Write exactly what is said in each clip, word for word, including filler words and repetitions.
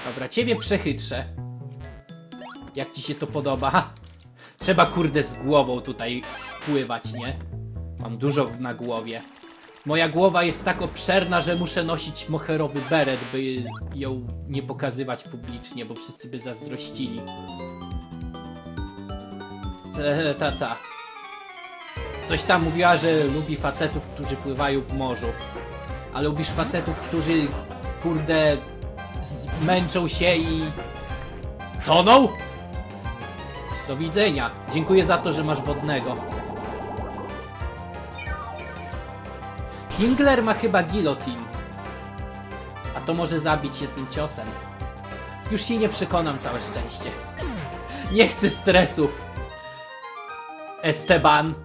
Dobra, ciebie przechytrzę. Jak ci się to podoba? Trzeba kurde z głową tutaj pływać, nie? Mam dużo na głowie. Moja głowa jest tak obszerna, że muszę nosić moherowy beret, by ją nie pokazywać publicznie, bo wszyscy by zazdrościli. Ta, ta, ta. Coś tam mówiła, że lubi facetów, którzy pływają w morzu. A lubisz facetów, którzy kurde męczą się i toną? Do widzenia. Dziękuję za to, że masz wodnego. Kingler ma chyba guillotine. A to może zabić jednym ciosem. Już się nie przekonam, całe szczęście. Nie chcę stresów. Esteban.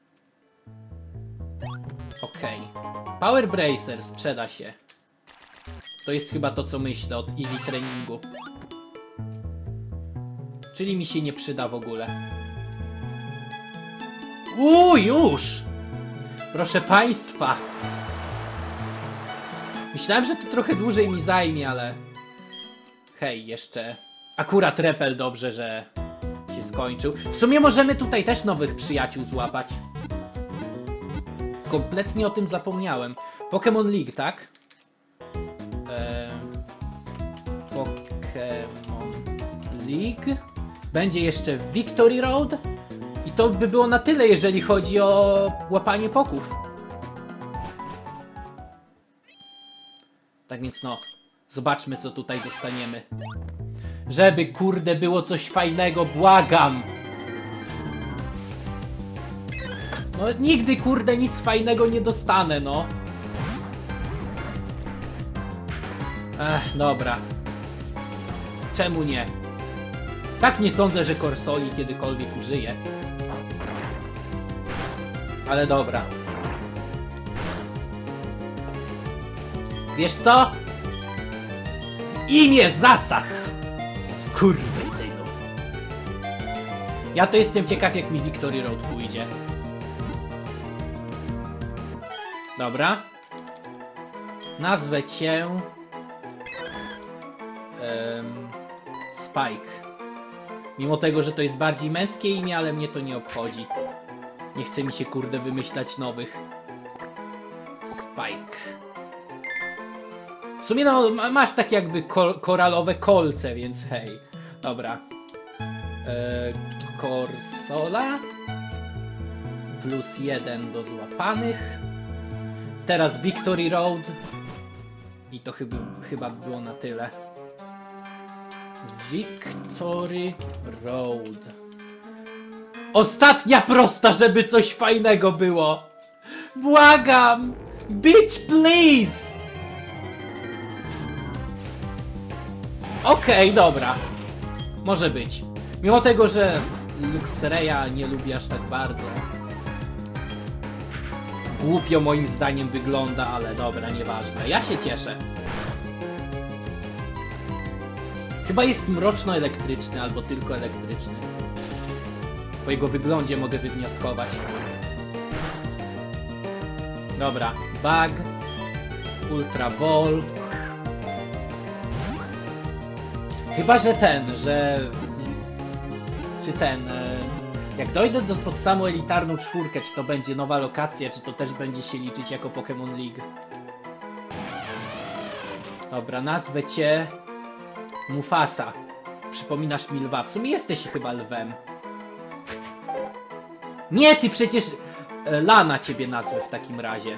Okej. Okay. Power Bracer sprzeda się. To jest chyba to, co myślę od Eevee treningu. Czyli mi się nie przyda w ogóle. Uuu, już! Proszę państwa. Myślałem, że to trochę dłużej mi zajmie, ale... Hej, jeszcze... Akurat repel dobrze, że się skończył. W sumie możemy tutaj też nowych przyjaciół złapać. Kompletnie o tym zapomniałem. Pokémon League, tak? Eee... Pokémon League. Będzie jeszcze Victory Road. I to by było na tyle, jeżeli chodzi o łapanie poków. Tak więc no, zobaczmy, co tutaj dostaniemy. Żeby kurde było coś fajnego, błagam. No nigdy kurde nic fajnego nie dostanę, no. Ech, dobra. Czemu nie? Tak nie sądzę, że Corsoli kiedykolwiek użyje. Ale dobra. Wiesz co? W imię zasad! Skurwysynu. Ja to jestem ciekaw, jak mi Victory Road pójdzie. Dobra. Nazwę cię... Um, Spike. Mimo tego, że to jest bardziej męskie imię, ale mnie to nie obchodzi. Nie chce mi się kurde wymyślać nowych. Spike. W sumie no, masz tak jakby kol koralowe kolce, więc hej. Dobra. Eee, Corsola. Plus jeden do złapanych. Teraz Victory Road. I to chyba, chyba było na tyle. Victory Road. Ostatnia prosta, żeby coś fajnego było. Błagam! Bitch, please! Okej, okay, dobra. Może być. Mimo tego, że Luxreya nie lubię aż tak bardzo. Głupio moim zdaniem wygląda, ale dobra, nieważne. Ja się cieszę. Chyba jest mroczno-elektryczny, albo tylko elektryczny. Po jego wyglądzie mogę wywnioskować. Dobra, Bug, Ultra Ball. Chyba, że ten, że... Czy ten... Jak dojdę do, pod samą elitarną czwórkę, czy to będzie nowa lokacja, czy to też będzie się liczyć jako Pokémon League. Dobra, nazwę cię... Mufasa. Przypominasz mi lwa. W sumie jesteś chyba lwem. Nie, ty przecież... Lana ciebie nazwę w takim razie.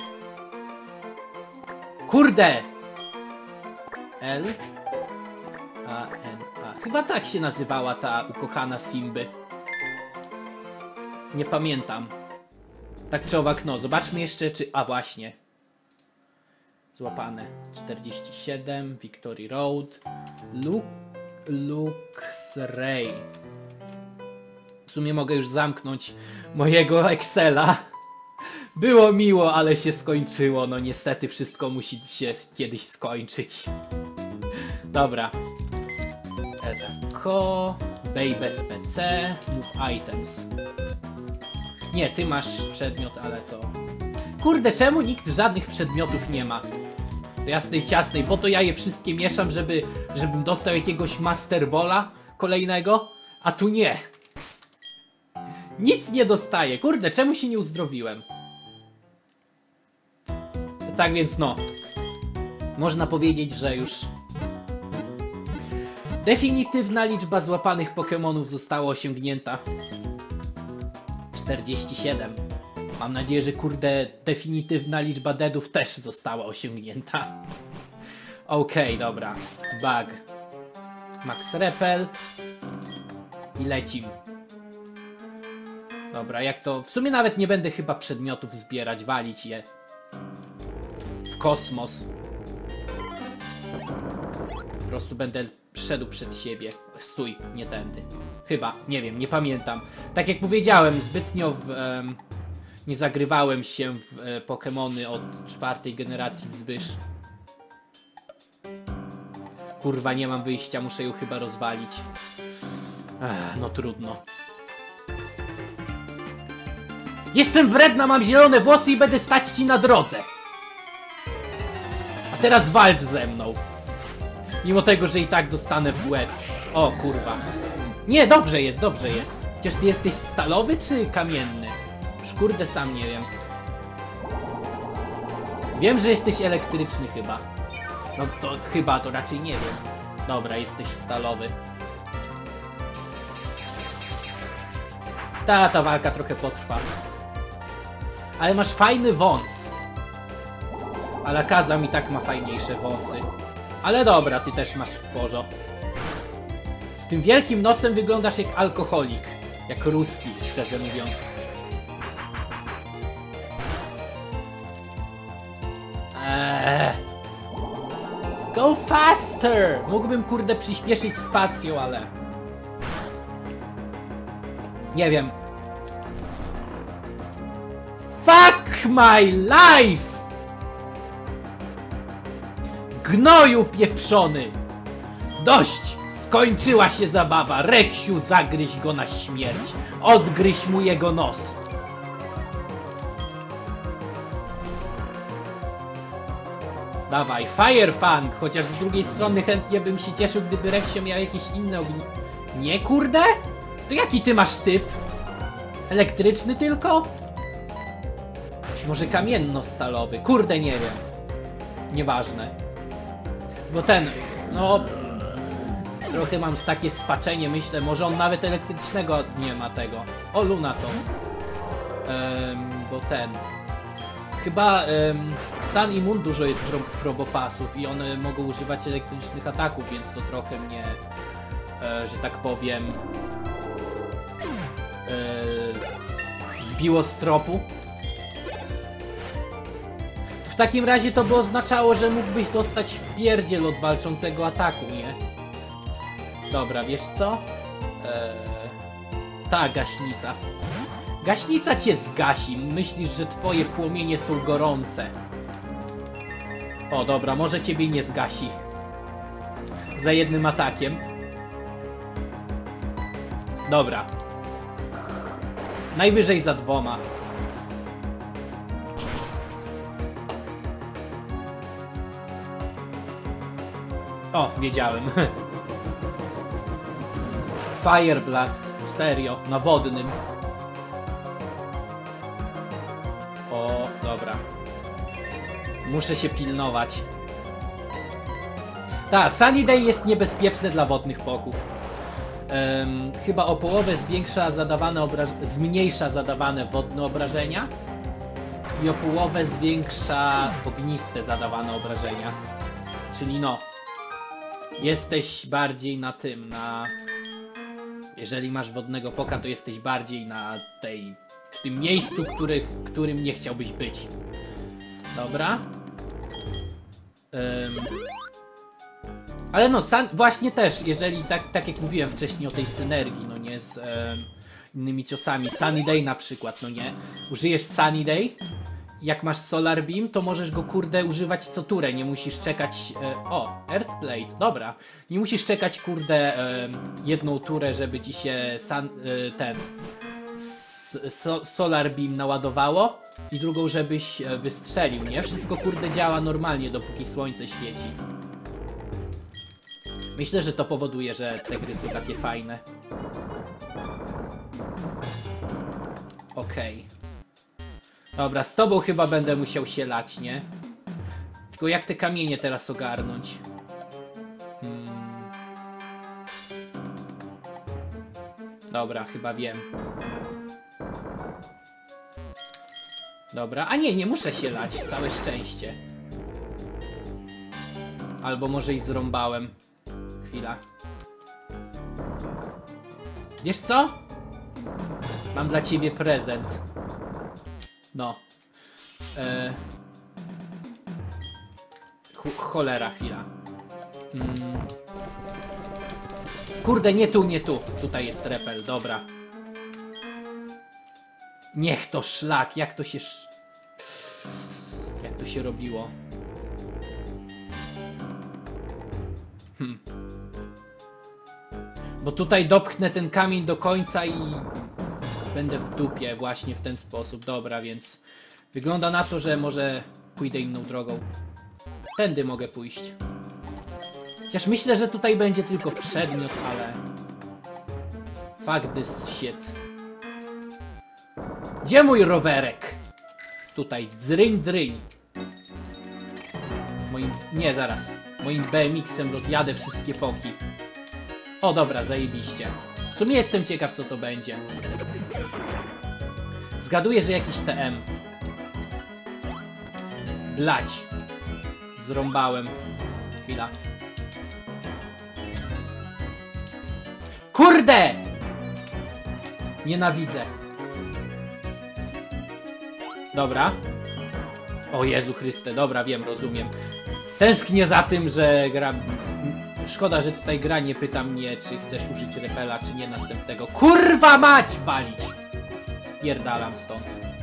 Kurde! L... A, N, A. Chyba tak się nazywała ta ukochana Simby. Nie pamiętam. Tak czy owak, no. Zobaczmy jeszcze, czy... A, właśnie. Złapane. czterdzieści siedem. Victory Road. Lu... Luxray. W sumie mogę już zamknąć mojego Excela. Było miło, ale się skończyło. No niestety wszystko musi się kiedyś skończyć. Dobra. Edako. Babes P C. Move items. Nie, ty masz przedmiot, ale to... Kurde, czemu nikt żadnych przedmiotów nie ma? Do jasnej ciasnej, po to ja je wszystkie mieszam, żeby, żebym dostał jakiegoś Master Balla kolejnego, a tu nie. Nic nie dostaję. Kurde, czemu się nie uzdrowiłem? Tak więc no. Można powiedzieć, że już definitywna liczba złapanych Pokémonów została osiągnięta. czterdzieści siedem. Mam nadzieję, że kurde definitywna liczba deadów też została osiągnięta. Okej, okay, dobra. Bug. Max Repel. I lecimy. Dobra, jak to... W sumie nawet nie będę chyba przedmiotów zbierać, walić je w kosmos. Po prostu będę szedł przed siebie. Stój, nie tędy. Chyba, nie wiem, nie pamiętam. Tak jak powiedziałem, zbytnio w, um, nie zagrywałem się w e, Pokémony od czwartej generacji wzwyż. Kurwa, nie mam wyjścia, muszę ją chyba rozwalić. Ech, no trudno. Jestem wredna, mam zielone włosy i będę stać ci na drodze. A teraz walcz ze mną. Mimo tego, że i tak dostanę w łeb. O kurwa. Nie, dobrze jest, dobrze jest. Chociaż ty jesteś stalowy czy kamienny? Już kurde sam nie wiem. Wiem, że jesteś elektryczny chyba. No to chyba, to raczej nie wiem. Dobra, jesteś stalowy. Ta, ta walka trochę potrwa. Ale masz fajny wąs. Alakazam i tak ma fajniejsze wąsy. Ale dobra, ty też masz w porządku. Z tym wielkim nosem wyglądasz jak alkoholik. Jak ruski, szczerze mówiąc. Eee. Go faster! Mógłbym kurde przyspieszyć spacją, ale... Nie wiem. Fuck my life! Gnoju pieprzony! Dość! Skończyła się zabawa! Reksiu, zagryź go na śmierć! Odgryź mu jego nos! Dawaj, Firefang! Chociaż z drugiej strony chętnie bym się cieszył, gdyby Reksio miał jakieś inne ogni... Nie, kurde? To jaki ty masz typ? Elektryczny tylko? Może kamienno-stalowy? Kurde, nie wiem. Nieważne. Bo ten, no... Trochę mam takie spaczenie, myślę, może on nawet elektrycznego nie ma tego. O, Lunaton. Um, bo ten... Chyba um, w Sun i Moon dużo jest pro probopasów i one mogą używać elektrycznych ataków, więc to trochę mnie, e, że tak powiem, e, zbiło z tropu. W takim razie to by oznaczało, że mógłbyś dostać w pierdziel od walczącego ataku, nie? Dobra, wiesz co? Eee, ta gaśnica. Gaśnica cię zgasi. Myślisz, że twoje płomienie są gorące. O, dobra, może ciebie nie zgasi. Za jednym atakiem. Dobra. Najwyżej za dwoma. O, wiedziałem. Fire Blast. Serio, na wodnym. O, dobra. Muszę się pilnować. Ta, Sunny Day jest niebezpieczne dla wodnych poków. Um, chyba o połowę zwiększa zadawane obraż... zmniejsza zadawane wodne obrażenia i o połowę zwiększa ogniste zadawane obrażenia. Czyli no, jesteś bardziej na tym, na... Jeżeli masz wodnego poka, to jesteś bardziej na tej... w tym miejscu, który, którym nie chciałbyś być. Dobra. Um. Ale no, san, właśnie też, jeżeli tak, tak jak mówiłem wcześniej o tej synergii, no nie, z um, innymi ciosami. Sunny Day na przykład, no nie. Użyjesz Sunny Day, jak masz Solar Beam, to możesz go kurde używać co turę, nie musisz czekać... E, o, Earthblade, dobra. Nie musisz czekać kurde e, jedną turę, żeby ci się san, e, ten... so Solar Beam naładowało i drugą, żebyś wystrzelił, nie? Wszystko kurde działa normalnie, dopóki słońce świeci. Myślę, że to powoduje, że te gry są takie fajne. Okej. Okay. Dobra, z tobą chyba będę musiał się lać, nie? Tylko jak te kamienie teraz ogarnąć? Hmm. Dobra, chyba wiem. Dobra, a nie, nie muszę się lać, całe szczęście. Albo może i zrąbałem. Chwila. Wiesz co? Mam dla ciebie prezent. No. E... Cholera, chwila. Mm. Kurde, nie tu, nie tu. Tutaj jest repel, dobra. Niech to szlak, jak to się... Sz... Jak to się robiło? Hm. Bo tutaj dopchnę ten kamień do końca i... Będę w dupie właśnie w ten sposób. Dobra, więc... Wygląda na to, że może pójdę inną drogą. Tędy mogę pójść. Chociaż myślę, że tutaj będzie tylko przedmiot, ale... Fuck this shit. Gdzie mój rowerek? Tutaj, dryń, dryń. Moim... Nie, zaraz. Moim B M X-em rozjadę wszystkie poki. O, dobra, zajebiście. W sumie jestem ciekaw, co to będzie. Zgaduję, że jakiś T M. Blać. Zrąbałem. Chwila. Kurde! Nienawidzę. Dobra. O Jezu Chryste, dobra, wiem, rozumiem. Tęsknię za tym, że gra... Szkoda, że tutaj gra nie pyta mnie, czy chcesz użyć repela, czy nie następnego. Kurwa mać! Walić! Spierdalam stąd.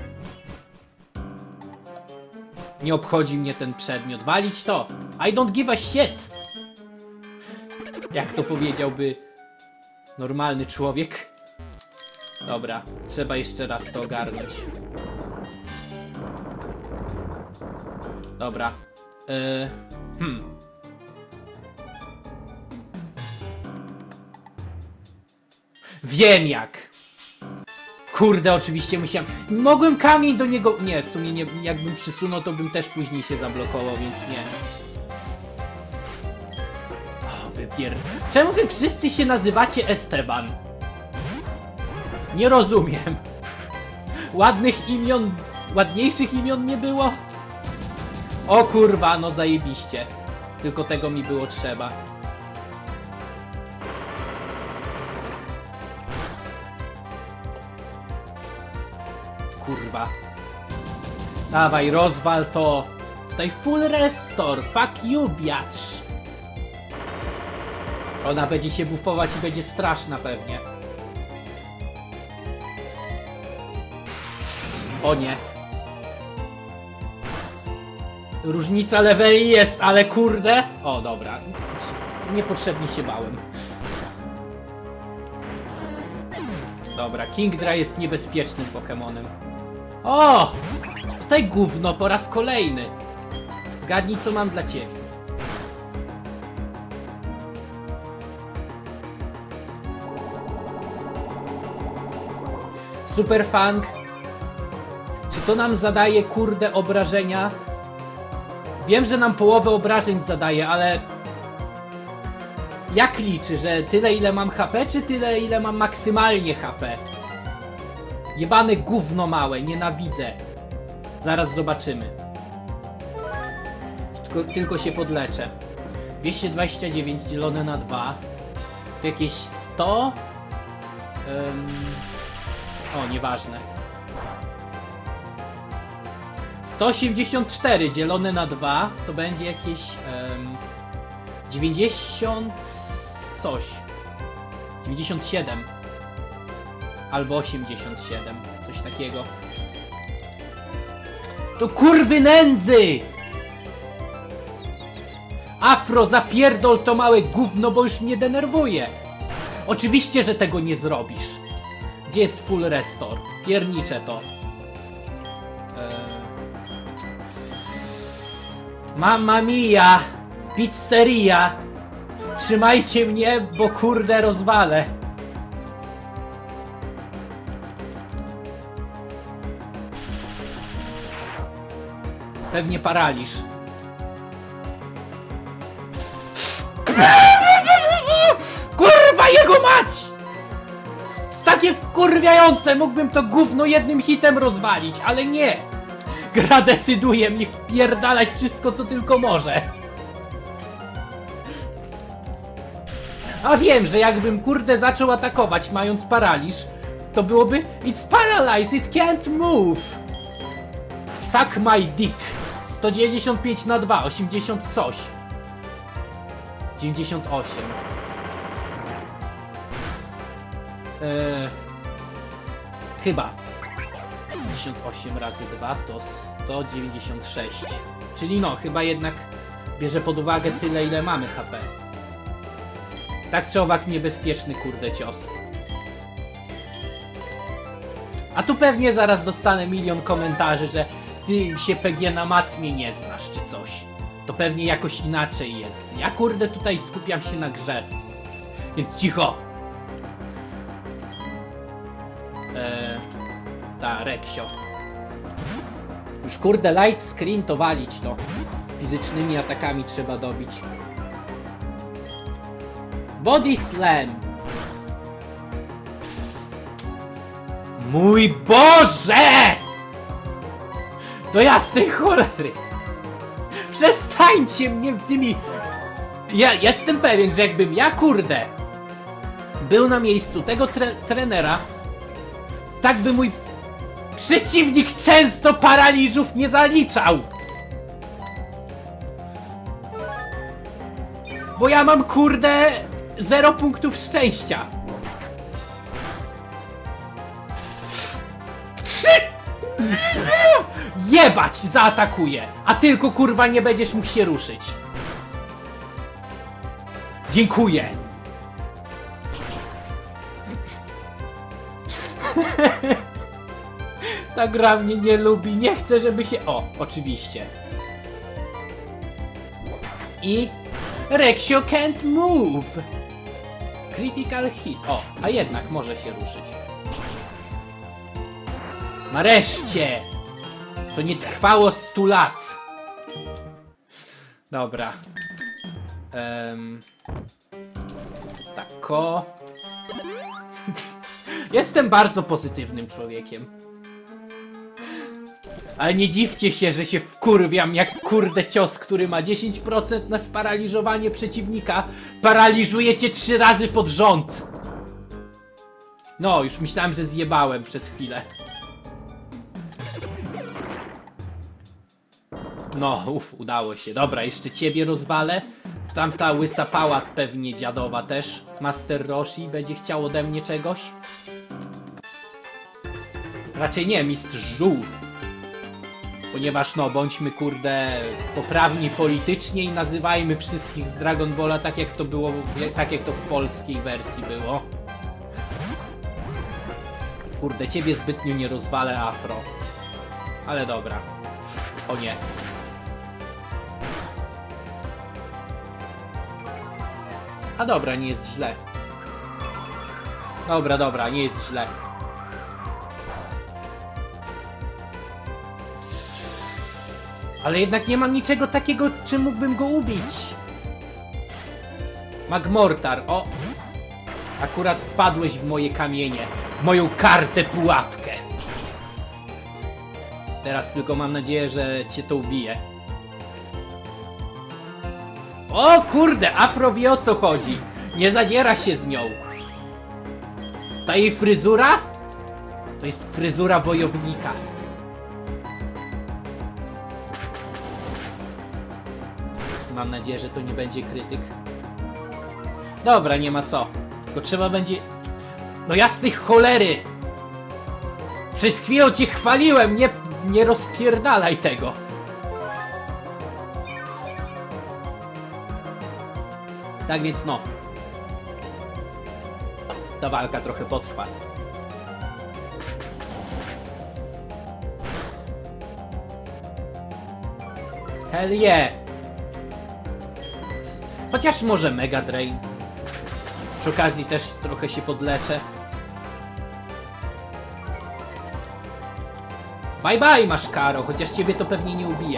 Nie obchodzi mnie ten przedmiot. Walić to! I don't give a shit! Jak to powiedziałby normalny człowiek. Dobra, trzeba jeszcze raz to ogarnąć. Dobra. Yy, hmm. Wiem jak. Kurde, oczywiście musiałem... Mogłem kamień do niego... Nie, w sumie nie, jakbym przysunął, to bym też później się zablokował, więc nie. O, wypier... Czemu wy wszyscy się nazywacie Esteban? Nie rozumiem. Ładnych imion... Ładniejszych imion nie było? O kurwa, no zajebiście. Tylko tego mi było trzeba. Kurwa. Dawaj, rozwal to. Tutaj full restore. Fuck you, biatch. Ona będzie się bufować i będzie straszna pewnie. O nie. Różnica leveli jest, ale kurde. O, dobra. Niepotrzebnie się bałem. Dobra, Kingdra jest niebezpiecznym Pokemonem. O! Tutaj gówno po raz kolejny. Zgadnij, co mam dla ciebie. Super Fang. Czy to nam zadaje, kurde, obrażenia? Wiem, że nam połowę obrażeń zadaje, ale... Jak liczy, że tyle ile mam H P, czy tyle ile mam maksymalnie H P? Jebane gówno małe, nienawidzę. Zaraz zobaczymy. Tylko, tylko się podleczę. dwieście dwadzieścia dziewięć dzielone na dwa. To jakieś sto? Um... O, nieważne. sto osiemdziesiąt cztery dzielone na dwa to będzie jakieś um, dziewięćdziesiąt coś. dziewięćdziesiąt siedem. Albo osiemdziesiąt siedem. Coś takiego. To kurwy nędzy! Afro, zapierdol to małe gówno, bo już mnie denerwuje. Oczywiście, że tego nie zrobisz. Gdzie jest full restore? Pierniczę to. Eee... Mamma mia! Pizzeria! Trzymajcie mnie, bo kurde rozwalę. Pewnie paraliż. Kurwa jego mać! Takie wkurwiające, mógłbym to gówno jednym hitem rozwalić, ale nie! Gra decyduje mi wpierdalać wszystko, co tylko może. A wiem, że jakbym kurde zaczął atakować mając paraliż, to byłoby It's paralyzed, it can't move. Suck my dick. sto dziewięćdziesiąt pięć na dwa, osiemdziesiąt coś. dziewięćdziesiąt osiem. Eee, chyba. pięćdziesiąt osiem razy dwa to sto dziewięćdziesiąt sześć. Czyli no, chyba jednak bierze pod uwagę tyle, ile mamy H P. Tak czy owak niebezpieczny kurde cios. A tu pewnie zaraz dostanę milion komentarzy, że ty się P G na matmie nie znasz czy coś. To pewnie jakoś inaczej jest. Ja kurde tutaj skupiam się na grze. Więc cicho! Eee, ta Reksio. Już kurde light screen to walić to. Fizycznymi atakami trzeba dobić. Body slam. Mój Boże! Do jasnej cholery! Przestańcie mnie tymi... Ja jestem pewien, że jakbym ja kurde był na miejscu tego tre trenera, tak by mój przeciwnik często paraliżów nie zaliczał. Bo ja mam kurde zero punktów szczęścia. Trzy! Jebać! Zaatakuję! A tylko kurwa nie będziesz mógł się ruszyć. Dziękuję! Ta gra mnie nie lubi, nie chcę, żeby się... O, oczywiście. I... Reksio can't move! Critical hit. O, a jednak może się ruszyć. Nareszcie! To nie trwało stu lat. Dobra. Um, tako. Jestem bardzo pozytywnym człowiekiem. Ale nie dziwcie się, że się wkurwiam jak kurde cios, który ma dziesięć procent na sparaliżowanie przeciwnika. Paraliżuje cię trzy razy pod rząd. No, już myślałem, że zjebałem przez chwilę. No, uff, udało się. Dobra, jeszcze ciebie rozwalę. Tamta łysa pała pewnie dziadowa też. Master Roshi będzie chciał ode mnie czegoś. Raczej nie, mistrz żółw. Ponieważ no, bądźmy kurde poprawni politycznie i nazywajmy wszystkich z Dragon Balla tak jak to było, tak jak to w polskiej wersji było. Kurde, ciebie zbytnio nie rozwalę, Afro. Ale dobra. O nie. A dobra, nie jest źle. Dobra, dobra, nie jest źle. Ale jednak nie mam niczego takiego, czym mógłbym go ubić. Magmortar, o! Akurat wpadłeś w moje kamienie, w moją kartę pułapkę. Teraz tylko mam nadzieję, że cię to ubije. O kurde, Afro wie o co chodzi. Nie zadziera się z nią. Ta jej fryzura? To jest fryzura wojownika. Mam nadzieję, że to nie będzie krytyk. Dobra, nie ma co. Tylko trzeba będzie... No jasnej cholery! Przed chwilą cię chwaliłem, nie, nie rozpierdalaj tego. Tak więc no. Ta walka trochę potrwa. Hell yeah. Chociaż może Mega Drain. Przy okazji też trochę się podleczę. Bye bye, masz Karo, chociaż ciebie to pewnie nie ubije.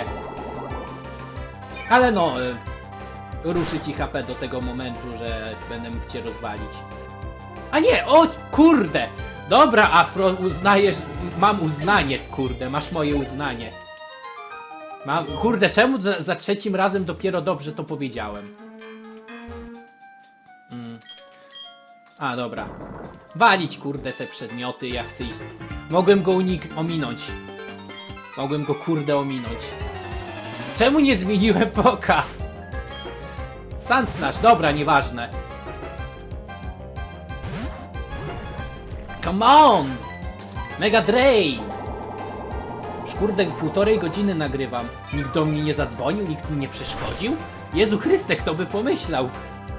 Ale no, y, ruszy ci H P do tego momentu, że będę mógł cię rozwalić. A nie, o kurde! Dobra, Afro, uznajesz, mam uznanie, kurde, masz moje uznanie. Mam, kurde, czemu za, za trzecim razem dopiero dobrze to powiedziałem? Mm. A, dobra. Walić, kurde, te przedmioty, ja chcę iść. Mogłem go unik ominąć. Mogłem go, kurde, ominąć. Czemu nie zmieniłem Poka? Sandsnash, dobra, nieważne. Come on! Mega Drain! Już kurde, półtorej godziny nagrywam. Nikt do mnie nie zadzwonił, nikt mi nie przeszkodził. Jezu Chryste, kto by pomyślał?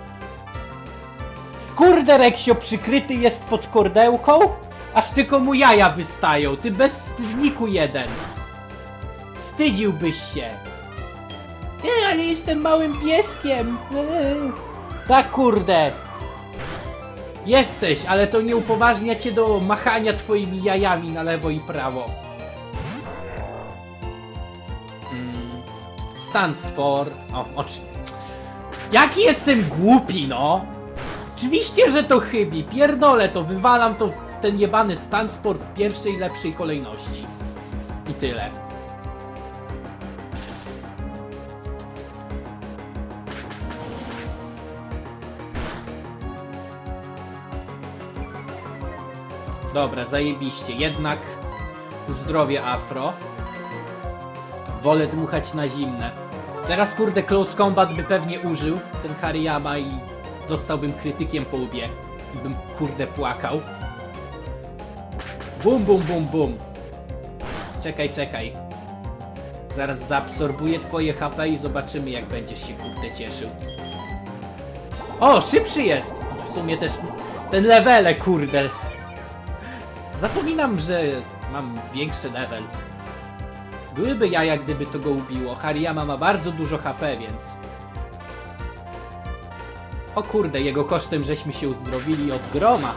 Kurde, Reksio przykryty jest pod kordełką? Aż tylko mu jaja wystają, ty bezwstydniku jeden. Wstydziłbyś się. Nie, ale jestem małym pieskiem. Tak, kurde. Jesteś, ale to nie upoważnia cię do machania twoimi jajami na lewo i prawo. Mm. Stan Spore. O, ocz... Jaki jestem głupi, no! Oczywiście, że to chybi. Pierdolę to, wywalam to w ten jebany Stan Spore w pierwszej, lepszej kolejności. I tyle. Dobra, zajebiście. Jednak uzdrowię Afro. Wolę dmuchać na zimne. Teraz kurde Close Combat by pewnie użył ten Hariyama i dostałbym krytykiem po łbie. I bym kurde płakał. Bum, bum, bum, bum. Czekaj, czekaj. Zaraz zaabsorbuję twoje H P i zobaczymy, jak będziesz się kurde cieszył. O, szybszy jest! W sumie też ten levele, kurde. Zapominam, że mam większy level. Byłyby jaja, gdyby to go ubiło. Hariyama ma bardzo dużo H P, więc... O kurde, jego kosztem żeśmy się uzdrowili od groma.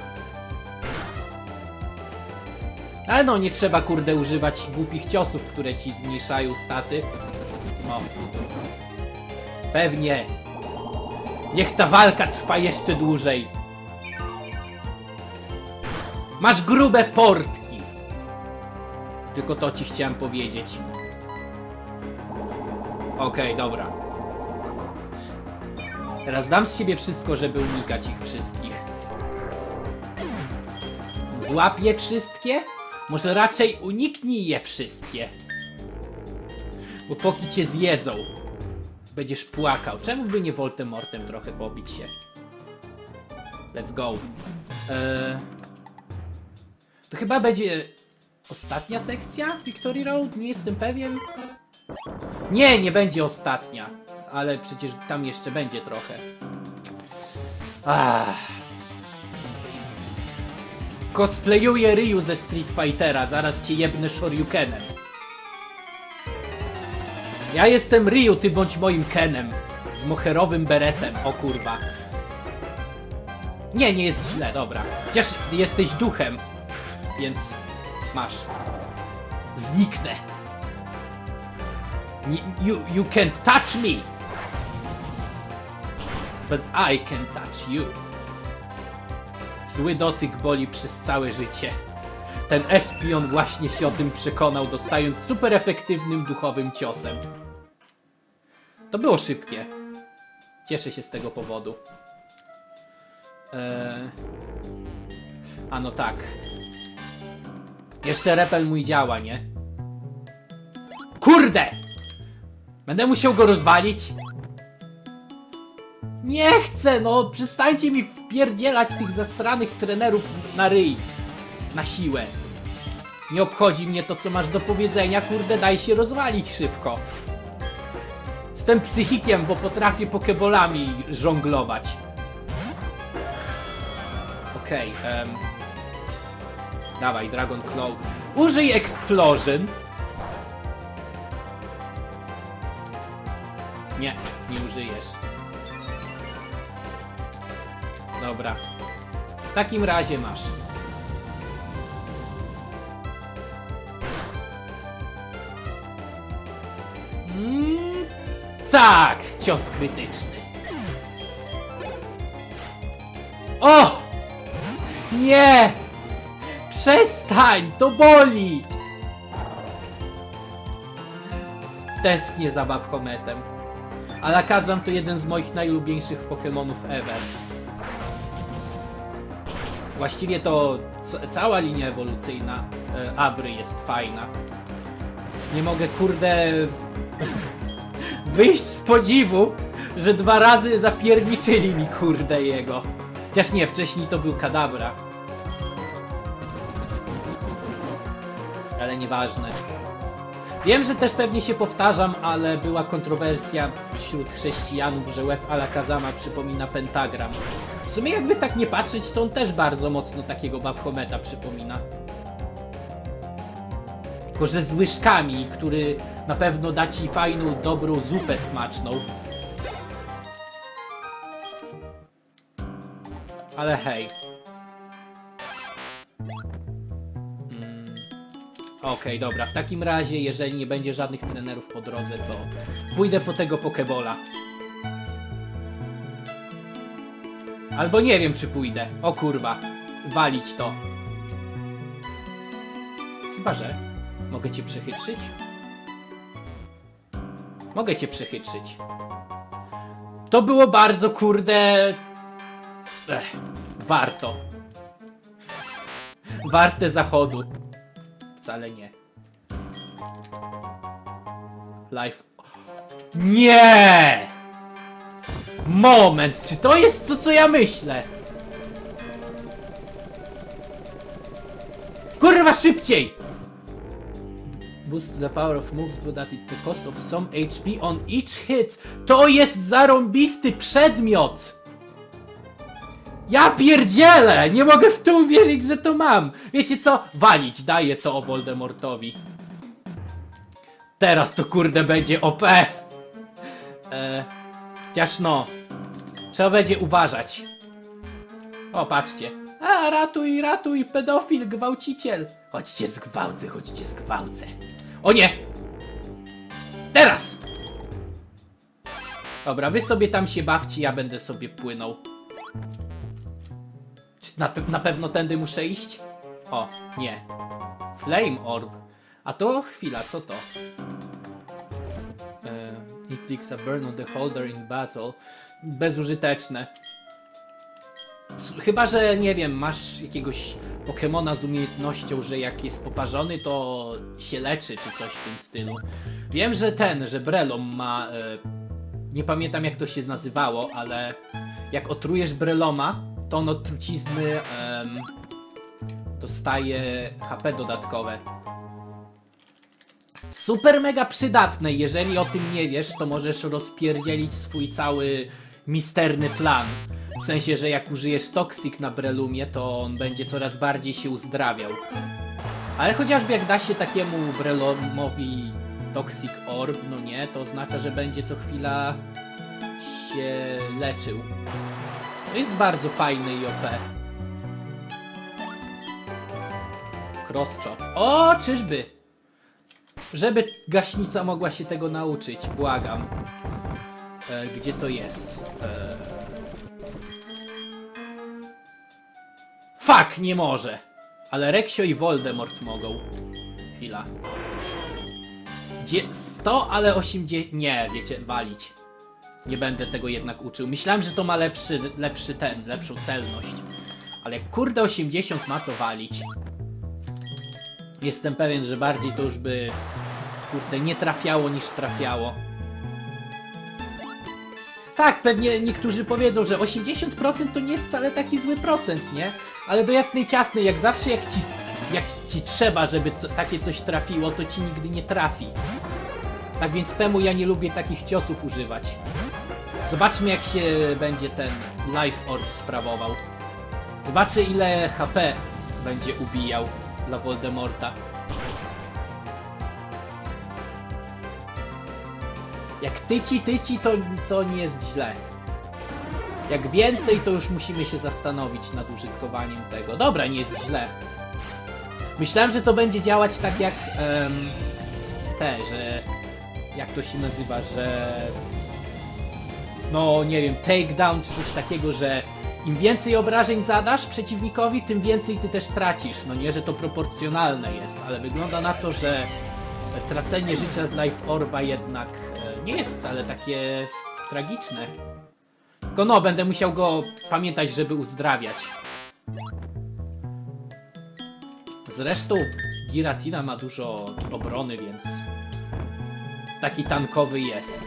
Ale no, nie trzeba kurde używać głupich ciosów, które ci zmniejszają staty. No. Pewnie. Niech ta walka trwa jeszcze dłużej. Masz grube portki. Tylko to ci chciałem powiedzieć. Okej, okay, dobra. Teraz dam z siebie wszystko, żeby unikać ich wszystkich. Złap je wszystkie? Może raczej uniknij je wszystkie. Bo póki cię zjedzą, będziesz płakał. Czemu by nie Voldemortem trochę pobić się? Let's go. Eee... To chyba będzie ostatnia sekcja Victory Road? Nie jestem pewien. Nie, nie będzie ostatnia. Ale przecież tam jeszcze będzie trochę. Ach. Cosplayuję Ryu ze Street Fightera. Zaraz cię jebnę Shoryukenem. Ja jestem Ryu, ty bądź moim Kenem. Z moherowym beretem. O kurwa. Nie, nie jest źle, dobra. Chociaż jesteś duchem. Więc masz. Zniknę. You, you can't touch me. But I can touch you. Zły dotyk boli przez całe życie. Ten Espion właśnie się o tym przekonał, dostając super efektywnym duchowym ciosem. To było szybkie. Cieszę się z tego powodu. Eee... A no tak. Jeszcze repel mój działa, nie? Kurde! Będę musiał go rozwalić? Nie chcę, no! Przestańcie mi wpierdzielać tych zasranych trenerów na ryj. Na siłę. Nie obchodzi mnie to, co masz do powiedzenia, kurde, daj się rozwalić szybko. Jestem psychikiem, bo potrafię pokebolami żonglować. Okej, okay, um... dawaj, Dragon Claw. Użyj Explosion. Nie, nie użyjesz. Dobra. W takim razie masz. Mm, tak! Cios krytyczny. O! Nie! Przestań! To boli! Tęsknię za Baphometem. Alakazam to jeden z moich najulubieńszych Pokemonów ever. Właściwie to cała linia ewolucyjna e, Abry jest fajna. Więc nie mogę, kurde, wyjść z podziwu, że dwa razy zapierniczyli mi, kurde, jego. Chociaż nie, wcześniej to był Kadabra. Ale nieważne. Wiem, że też pewnie się powtarzam, ale była kontrowersja wśród chrześcijanów, że łeb Alakazama przypomina pentagram. W sumie jakby tak nie patrzeć, to on też bardzo mocno takiego Baphometa przypomina. Tylko że z łyżkami, który na pewno da ci fajną, dobrą zupę smaczną. Ale hej. Mm. Okej, okay, dobra. W takim razie, jeżeli nie będzie żadnych trenerów po drodze, to pójdę po tego Pokebola. Albo nie wiem, czy pójdę. O kurwa. Walić to. Chyba że. Mogę cię przechytrzyć? Mogę cię przechytrzyć. To było bardzo, kurde... Ech, warto. Warte zachodu. Wcale nie. Life... Nie! Moment, czy to jest to, co ja myślę? Kurwa, szybciej! Boost the power of moves, but at the cost of some H P on each hit. To jest zarąbisty przedmiot! Ja pierdzielę! Nie mogę w to uwierzyć, że to mam! Wiecie co? Walić, daję to Voldemortowi. Teraz to, kurde, będzie O P! Eee... Chociaż no, trzeba będzie uważać. O, patrzcie. A, ratuj, ratuj, pedofil, gwałciciel. Chodźcie zgwałcę, chodźcie zgwałcę. O nie! Teraz! Dobra, wy sobie tam się bawcie, ja będę sobie płynął. Czy na, na pewno tędy muszę iść? O, nie. Flame Orb. A to chwila, co to? Inflicts a burn on the holder in battle. Bezużyteczne. Chyba że, nie wiem, masz jakiegoś Pokemona z umiejętnością, że jak jest poparzony, to się leczy, czy coś w tym stylu. Wiem, że ten, że Brelom ma... E, nie pamiętam, jak to się nazywało, ale jak otrujesz Breloma, to on od trucizny e, dostaje H P dodatkowe. Super mega przydatne. Jeżeli o tym nie wiesz, to możesz rozpierdzielić swój cały misterny plan. W sensie, że jak użyjesz Toxic na Brelumie, to on będzie coraz bardziej się uzdrawiał. Ale chociażby jak da się takiemu Brelomowi Toxic Orb, no nie, to oznacza, że będzie co chwila się leczył. Co jest bardzo fajne i O P. Cross Chop. O, czyżby? Żeby gaśnica mogła się tego nauczyć, błagam. E, gdzie to jest? E... Fuck, nie może! Ale Reksio i Voldemort mogą. Chwila. sto, ale osiemdziesiąt... Nie, wiecie, walić. Nie będę tego jednak uczył. Myślałem, że to ma lepszy, lepszy ten, lepszą celność. Ale jak kurde osiemdziesiąt ma, to walić. Jestem pewien, że bardziej to już by... Kurde, nie trafiało niż trafiało. Tak, pewnie niektórzy powiedzą, że osiemdziesiąt procent to nie jest wcale taki zły procent, nie? Ale do jasnej ciasnej, jak zawsze jak ci, jak ci trzeba, żeby co, takie coś trafiło, to ci nigdy nie trafi. Tak więc temu ja nie lubię takich ciosów używać. Zobaczmy, jak się będzie ten Life Orb sprawował. Zobaczę, ile H P będzie ubijał dla Voldemorta. Jak tyci, tyci, to, to nie jest źle. Jak więcej, to już musimy się zastanowić nad użytkowaniem tego. Dobra, nie jest źle. Myślałem, że to będzie działać tak jak um, te, że... Jak to się nazywa, że... No, nie wiem, takedown czy coś takiego, że im więcej obrażeń zadasz przeciwnikowi, tym więcej ty też tracisz. No nie, że to proporcjonalne jest, ale wygląda na to, że tracenie życia z Life Orba jednak nie jest wcale takie tragiczne. Tylko no, będę musiał go pamiętać, żeby uzdrawiać. Zresztą Giratina ma dużo obrony, więc taki tankowy jest.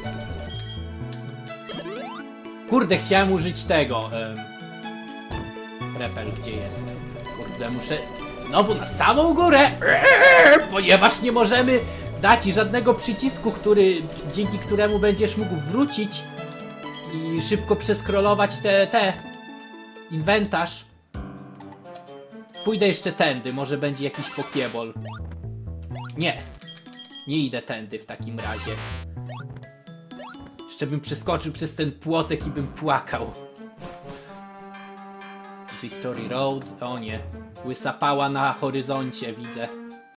Kurde, chciałem użyć tego. Um, repel, gdzie jest? Kurde, muszę znowu na samą górę, eee, ponieważ nie możemy dać żadnego przycisku, który, dzięki któremu będziesz mógł wrócić i szybko przeskrolować te, te inwentarz. Pójdę jeszcze tędy, może będzie jakiś pokiebol. Nie, nie idę tędy w takim razie. Jeszcze bym przeskoczył przez ten płotek i bym płakał. Victory Road, o nie, łysa pała na horyzoncie, widzę.